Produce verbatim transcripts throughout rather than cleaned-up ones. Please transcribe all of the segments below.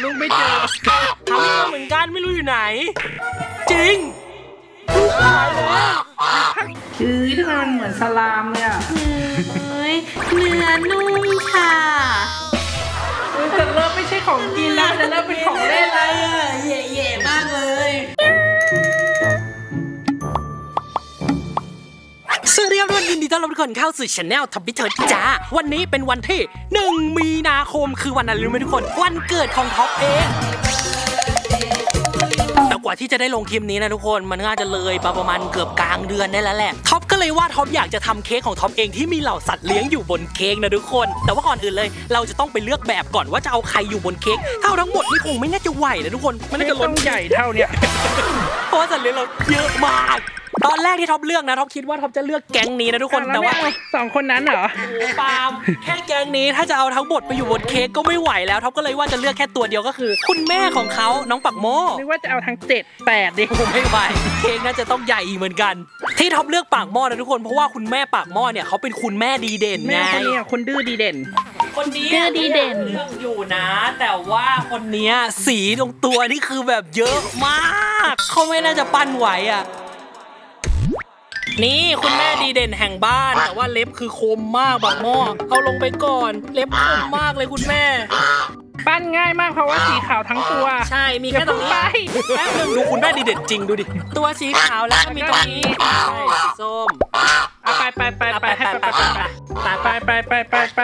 ลูกไม่เจอหาไม่เจอเหมือนกันไม่รู้อยู่ไหนจริงหายแล้วคือทำไมมันเหมือนสลามเลยอ่ะเฮ้ยเนื้อนุ่มค่ะจะเริ่มไม่ใช่ของกินแล้วจะเริ่มเป็นของเล่นอะไรอ่ะเย่ๆมากเลยสวัสดีครับทุกคนยินดีต้อนรับทุกคนเข้าสู่ช anel ท็อปพิเทิร์ดจ้าวันนี้เป็นวันที่หนึ่งมีนาคมคือวันอะไรรู้ไหมทุกคนวันเกิดของท็อปเองแต่กว่าที่จะได้ลงคลิปนี้นะทุกคนมันน่าจะเลยประมาณเกือบกลางเดือนได้แล้วแหละท็อปก็เลยว่าท็อปอยากจะทำเค้กของท็อปเองที่มีเหล่าสัตว์เลี้ยงอยู่บนเค้กนะทุกคนแต่ว่าก่อนอื่นเลยเราจะต้องไปเลือกแบบก่อนว่าจะเอาใครอยู่บนเค้กเท่าทั้งหมดนี่คงไม่น่าจะไหวนะทุกคนมันน่าจะล้นใหญ่เท่าเนี้ยเพราะสัตว์เลี้ยงเราเยอะมากตอนแรกที่ท็อปเลือกนะท็อปคิดว่าท็อปจะเลือกแก๊งนี้นะทุกคนแต่ว่าสองคนนั้นเหรอปาล์มแค่แก๊งนี้ถ้าจะเอาทั้งหมดไปอยู่บนเค้กก็ไม่ไหวแล้วท็อปก็เลยว่าจะเลือกแค่ตัวเดียวก็คือคุณแม่ของเขาน้องปักโมนึกว่าจะเอาทั้งเจ็ดแปดดิผมไม่ไหวเค้กน่าจะต้องใหญ่เหมือนกันที่ท็อปเลือกปากหม้อนะทุกคนเพราะว่าคุณแม่ปากหม้อเนี่ยเขาเป็นคุณแม่ดีเด่นไงแม่คนนี้คนดื้อดีเด่นคนนี้ดื้อดีเด่นอยู่นะแต่ว่าคนนี้สีตรงตัวนี่คือแบบเยอะมากเขาไม่น่าจะปั้นไหวอ่ะนี่คุณแม่ดีเด่นแห่งบ้านแต่ว่าเล็บคือคมมากบักหม้อเอาลงไปก่อนเล็บคมมากเลยคุณแม่ปั้นง่ายมากเพราะว่าสีขาวทั้งตัวใช่มีแค่ตรงนี้แป๊บนึงดูคุณแม่ดีเด่นจริงดูดิตัวสีขาวแล้วก็มีตรงนี้ใช่สีส้มไปไปไปไปให้ไปไปไปไปไปไปไป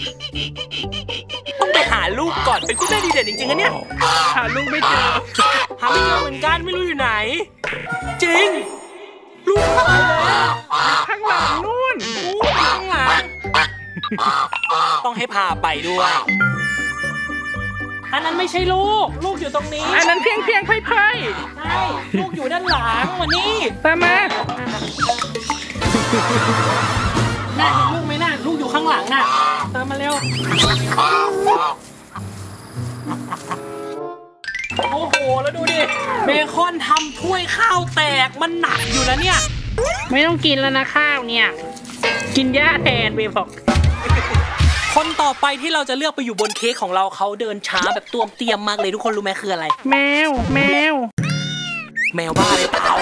ต้องไปหาลูกก่อนเป็นคุณแม่ดีเด่นจริงๆนะเนี่ยหาลูกไม่เจอหาไม่เจอเหมือนกันไม่รู้อยู่ไหนจริงลูกหายแล้วข้างหลังนู่นข้างหลังต้องให้พาไปด้วยอันนั้นไม่ใช่ลูกลูกอยู่ตรงนี้อันนั้นเพียงเพียงไพ่ไพ่ใช่ลูกอยู่ด้านหลังวันนี้ตามมาน่าเห็นลูกไหมน่ะลูกอยู่ข้างหลังน่ะตามมาเร็วโอ้โหแล้วดูดิเบคอนทำถ้วยข้าวแตกมันหนักอยู่แล้วเนี่ยไม่ต้องกินแล้วนะข้าวเนี่ยกินหญ้าแทนเบบอกคนต่อไปที่เราจะเลือกไปอยู่บนเค้กของเราเขาเดินช้าแบบตัวเตรียมมากเลยทุกคนรู้ไหมคืออะไรแมวแมวแมวบ้าเลยเปล่า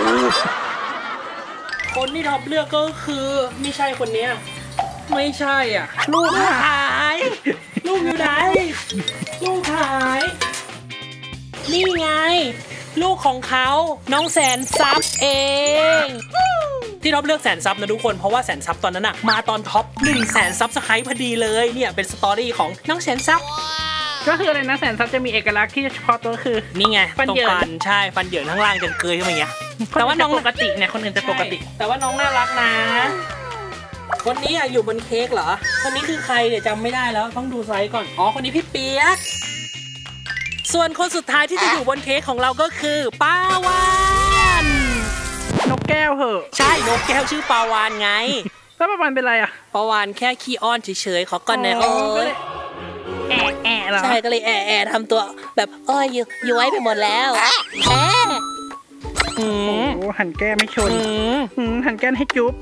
คนที่ท็อปเลือกก็คือไม่ใช่คนนี้ไม่ใช่อ่ะลูกหายลูกอยู่ไหนลูกหายนี่ไงลูกของเขาน้องแสนซับเองที่ท็อปเลือกแสนซับนะทุกคนเพราะว่าแสนซับตอนนั้นอะมาตอนท็อปหนึ่งแสนซับสไครป์พอดีเลยเนี่ยเป็นสตอรี่ของน้องแสนซับก็คืออะไรนะแสนซับจะมีเอกลักษณ์ที่เฉพาะตัวคือนี่ไงฟันเหยินใช่ฟันเหยินข้างล่างจนเกยขึ้นมาอย่างเงี้ยแต่ว่าน้องปกติเนี่ยคนอื่นจะปกติแต่ว่าน้องน่ารักนะคนนี้อะอยู่บนเค้กเหรอคนนี้คือใครเดี๋ยวจำไม่ได้แล้วต้องดูไซส์ก่อนอ๋อคนนี้พี่เปียกส่วนคนสุดท้ายที่จะอยู่บนเค้กของเราก็คือปาวานนกแก้วเหอะใช่นกแก้วชื่อปาวานไงแล้วปาวานเป็นไรอะปาวานแค่ขี้อ้อนเฉยๆขอก่อนนะโอ้ยแอะแอะเหรอใช่ก็เลยแอะแอะทำตัวแบบอ้อยย้อยไปหมดแล้วแอะโอ้หันแก้มไม่ชนหันแก้มให้จุ๊บ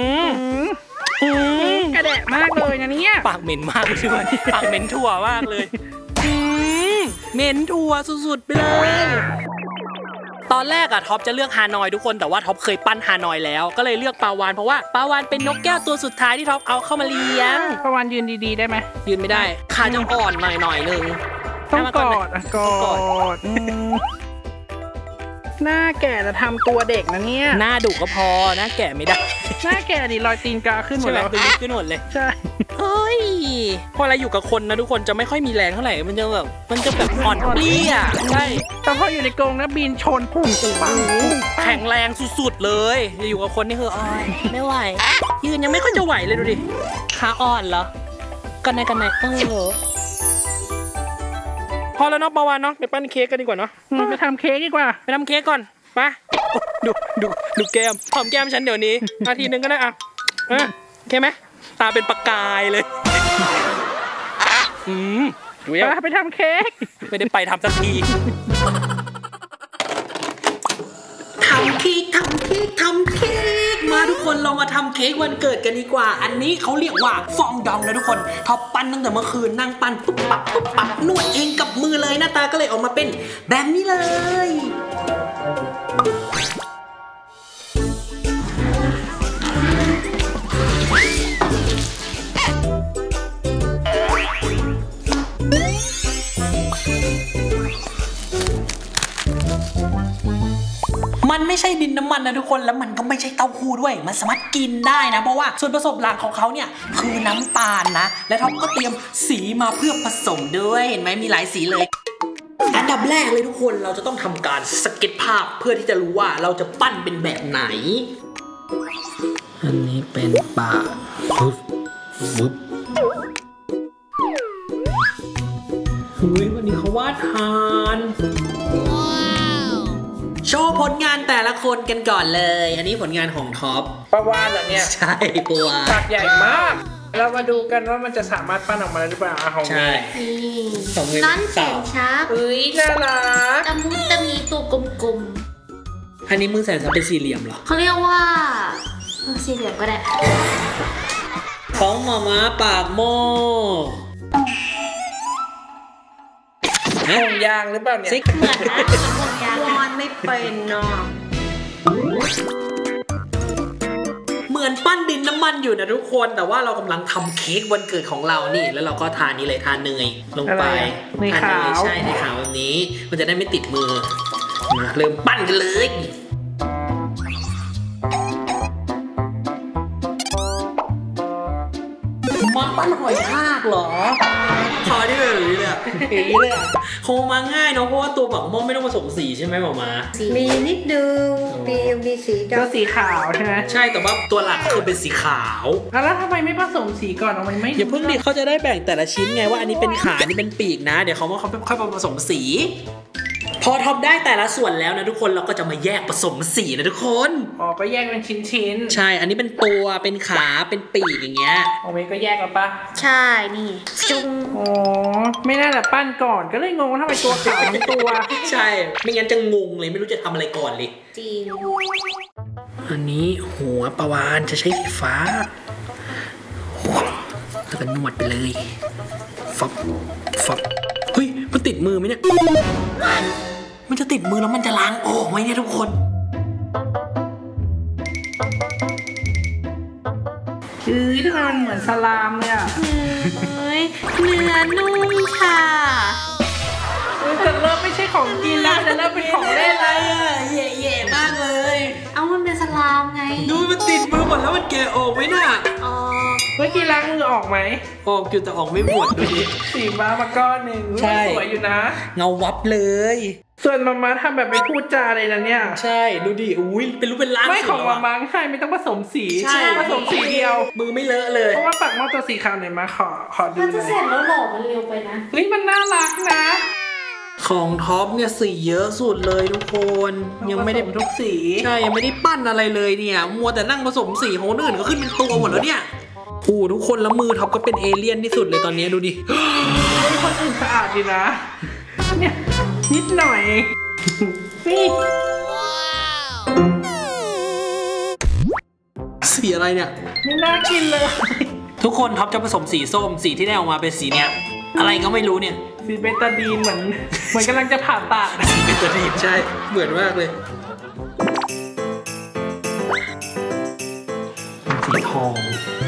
กระแดะมากเลยนะเนี่ยปากเหม็นมากใช่ไหมปากเหม็นถั่วมากเลยเหม็นถั่วสุดๆไปเลยตอนแรกอะท็อปจะเลือกฮานอยทุกคนแต่ว่าท็อปเคยปั้นฮานอยแล้วก็เลยเลือกปาวานเพราะว่าปาวานเป็นนกแก้วตัวสุดท้ายที่ท็อปเอาเข้ามาเลี้ยงปาวานยืนดีๆได้ไหมยืนไม่ได้ขาจะอ่อนหน่อยๆนึงต้องกอดกอดหน้าแก่จะทำตัวเด็กนะเนี่ยหน้าดุก็พอหน้าแก่ไม่ได้หน้าแก่ดิรอยตีนกาขึ้นหมดแล้วขึ้นหมดเลยใช่เฮ้ยพอเราอยู่กับคนนะทุกคนจะไม่ค่อยมีแรงเท่าไหร่มันจะแบบมันจะแบบอ่อนเปรี้ยใช่แต่พออยู่ในกรงนะบินชนพุ่งปังแข็งแรงสุดๆเลยอยู่กับคนนี่คืออ้อยไม่ไหวยืนยังไม่ค่อยจะไหวเลยดูดิขาอ่อนเหรอกันไหนกันไหนเออพอแล้วเนาะปาวานเนาะไปปั้นเค้กกันดีกว่าเนาะไปทำเค้กดีกว่าไปทำเค้กก่อนไปดูดูดูแก้มหอมแก้มฉันเดี๋ยวนี้นาทีนึงก็ได้อ่ะโอเคไหมตาเป็นประกายเลยอืมไปทำเค้กไม่ได้ไปทำสักทีทำเค้กทำเค้กทำเค้กมาทุกคนเรามาทำเค้กวันเกิดกันดีกว่าอันนี้เขาเรียกว่าฟองดองนะทุกคนท็อปปั้นตั้งแต่เมื่อคืนนั่งปั้นปุ๊บปับปุ๊บปับนวดเองกับมือเลยหน้าตาก็เลยออกมาเป็นแบบนี้เลยมันไม่ใช่ดินน้ำมันนะทุกคนแล้วมันก็ไม่ใช่เต้าหู้ด้วยมันสามารถกินได้นะเพราะว่าส่วนผสมหลักของเขาเนี่ยคือน้ำตาลนะและท็อปก็เตรียมสีมาเพื่อผสมด้วยเห็นไหมมีหลายสีเลยอันดับแรกเลยทุกคนเราจะต้องทำการสเก็ตภาพเพื่อที่จะรู้ว่าเราจะปั้นเป็นแบบไหนอันนี้เป็นปากปึ๊บปึ๊บเฮ้ยวันนี้เขาวาดทานโชว์ผลงานแต่ละคนกันก่อนเลยอันนี้ผลงานของท็อปประวานเหรอเนี่ยใช่ปัวปากใหญ่มากเรามาดูกันว่ามันจะสามารถปั้นออกมาได้หรือเปล่าของใช่ของน้อนแสนชับเฮ้ยน่ารักตะมุตะมีตัวกลมๆอันนี้มือแสนชับเป็นสี่เหลี่ยมเหรอเขาเรียกว่าสี่เหลี่ยมก็ได้ของหม่าม้าปากโม่ห่วงยางหรือเปล่าเนี่ยเหมือนนะห่วงยางวอนไม่เป็นเนาะเหมือนปั้นดินน้ำมันอยู่นะทุกคนแต่ว่าเรากำลังทำเค้กวันเกิดของเรานี่แล้วเราก็ทานี้เลยทาเนยลงไปทาเนยใช่ในขาวแบบนี้มันจะได้ไม่ติดมือมาเริ่มปั้นกันเลยมาปั้นหอยทากเหรอพอที่แบบนี้เลยอย่างนี้เลยคงมาง่ายเนาะเพราะว่าตัวบักม่วงไม่ต้องผสมสีใช่ไหมหมอมามีนิดนึงมีมีสีดำก็สีขาวใช่ไหมใช่แต่ว่าตัวหลักคือเป็นสีขาวแล้วทำไมไม่ผสมสีก่อนเอาไว้ไม่อย่าเพิ่งดิเขาจะได้แบ่งแต่ละชิ้นไงว่าอันนี้เป็นขาอันนี้เป็นปีกนะเดี๋ยวเขาเขาค่อยผสมสีพอท็อปได้แต่ละส่วนแล้วนะทุกคนเราก็จะมาแยกผสมสีนะทุกคนอ๋อก็แยกเป็นชิ้นๆใช่อันนี้เป็นตัวเป็นขาเป็นปีกอย่างเงี้ยโอเมก็แยกแล้วปะใช่นี่จุงอ๋อไม่น่าจะปั้นก่อนก็เลยงงว่าทำไมตัวขาวทั้งตัวใช่ไม่งั้นจะงงเลยไม่รู้จะทำอะไรก่อนเลยจริงอันนี้หัวปลาวาฬจะใช้สีฟ้าแล้วก็นวดไปเลยฟับฟับเฮ้ยมันติดมือไหมเนี่ยมันจะติดมือแล้วมันจะล้างออกไหมเนี่ยทุกคนเฮ้ยทำไมมันเหมือนสลามเลยอ่ะเฮ้ยเนื้อนุ่มค่ะแต่เริ่มไม่ใช่ของกินแล้วแต่เริ่มเป็นของเล่นอะไรอ่ะแย่ๆมากเลยเอามันเป็นสลามไงดูมันติดมือหมดแล้วมันแกะออกไหมน่ะออกเมื่อกี้ล้างมือออกไหมออกอยู่แต่ออกไม่หมดดูดิสีม้ามาก้อนหนึ่งสวยอยู่นะเงาวับเลยส่วนมาม่าทำแบบไม่พูดจาเลยนะเนี่ยใช่ดูดิอุ้ยเป็นรูปเป็นร่างไม่ของมาม่าใช่ไม่ต้องผสมสีใช่ผสมสีเดียวมือไม่เลอะเลยเพราะว่าปากหม้อตัวสีขาวไหนมาขอขอดูมันจะเสร็จแล้วหรอมันเร็วไปนะเฮ้ยมันน่ารักนะของท็อปเนี่ยสีเยอะสุดเลยทุกคนยังไม่ได้ทุกสีใช่ยังไม่ได้ปั้นอะไรเลยเนี่ยมัวแต่นั่งผสมสีของคนอื่นก็ขึ้นเป็นตัวหมดแล้วเนี่ยโอ้ทุกคนแล้วมือท็อปก็เป็นเอเลี่ยนที่สุดเลยตอนนี้ดูดิคนอื่นสะอาดดีนะเนี่ยนิดหน่อยนี่สีอะไรเนี่ยไม่น่ากินเลยทุกคนท็อปจะผสมสีส้มสีที่ได้ออกมาเป็นสีเนี้ยอะไรก็ไม่รู้เนี่ยสีเบตาดีนเหมือนเหมือนกำลังจะผ่าตัดสีเบตาดีนใช่เหมือนมากเลยสีทอง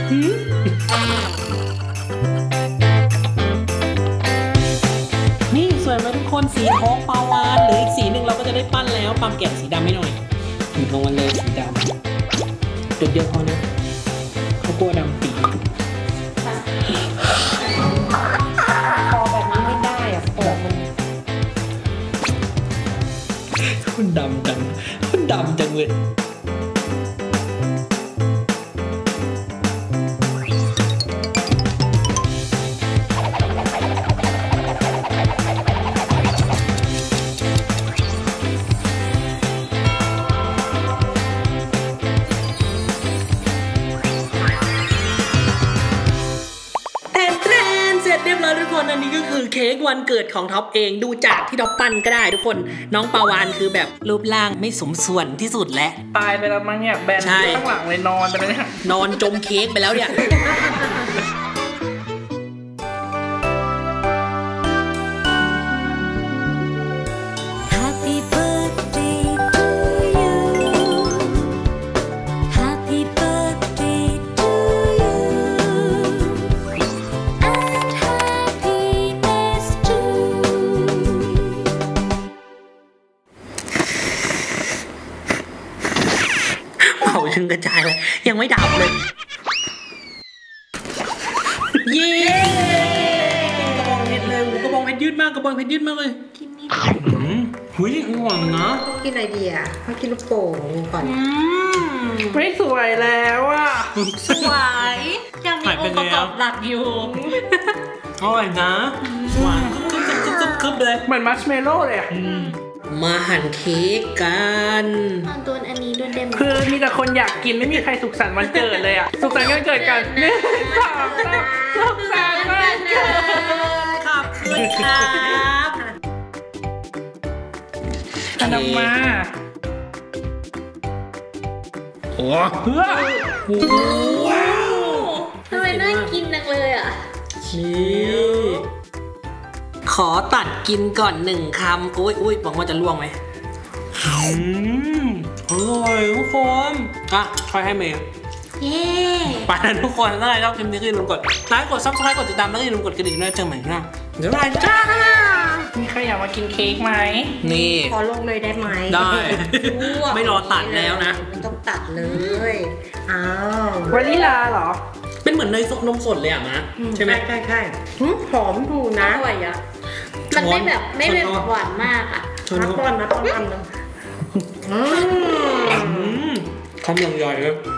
นี่สวยไหมทุกคนสีทองปลาวานหรืออีกสีหนึ่งเราก็จะได้ปั้นแล้วปั๊มแกะสีดำให้หน่อยหยิบลงมาเลยสีดำจุดเดียวพอนะเขากลัวดำปีพอแบบนี้ไม่ได้อะเปิดมันคุณดำจังคุณดำจังเลยเรียบร้อยทุกคนอันนี้ก็คือเค้กวันเกิดของท็อปเองดูจากที่ท็อปปั้นก็ได้ทุกคนน้องปาวานคือแบบรูปร่างไม่สมส่วนที่สุดและตายไปแล้วมั้งเนี่ยแบนข้างหลังเลยนอนไปเลยเนี่ยนอนจมเค้กไปแล้วเนี่ยถึงกระจายเลยยังไม่ดับเลยเย้กระบองเพชรเลยกระบองเพชรยืดมากกระบองเพชรยืดมากเลยกินนี่หุยอร่อยนะกินอะไรดีอ่ะเขากินลูกโป่งก่อนไม่สวยแล้วอ่ะสวยยังมีองค์ประกอบหลักอยู่อร่อยนะหวานกึ๊บๆๆๆเลยเหมือนมัชเมลโล่เลยอ่ะมาหั่นเค้กกันตอนตัวอันนี้ด้วยเดมคือมีแต่คนอยากกินไม่มีใครสุขสันต์วันเกิดเลยอ่ะ สุขสันต์วันเกิดกันหนึ่งสองสามสุขสันต์วันเกิดขอบคุณครับขนมมาโอ้เพื่อว้าวทำไมน่ากินจังเลยอ่ะนี่ขอตัดกินก่อนหนึ่งคำอุ้ยอุ้ยบอกว่าจะล่วงไหมอืมอร่อยทุกคนอ่ะคอยให้เมย์เย้ไปแล้วทุกคนถ้าใครชอบคลิปนี้ก็อย่าลืมกดไลค์กดซับสไครต์กดติดตามแล้วก็อย่าลืมกดกระดิ่งด้วยเจอใหม่นะเดี๋ยวไปจ้ามีใครอยากมากินเค้กไหมนี่ขอลงเลยได้ไหมได้ลวกไม่รอตัดแล้วนะไม่ต้องตัดเลยอ้าววานิลาเหรอเป็นเหมือนเนยนมสดเลยอ่ะมะใช่ไหมใช่ใช่หึหอมดูอนะร่อยอ่ะมันไม่แบบไม่แบบหวานมากอ่ะชนนับเขาก้อนนับก้อนทำหนึ่งอืมอืมคำใหญ่ๆเลย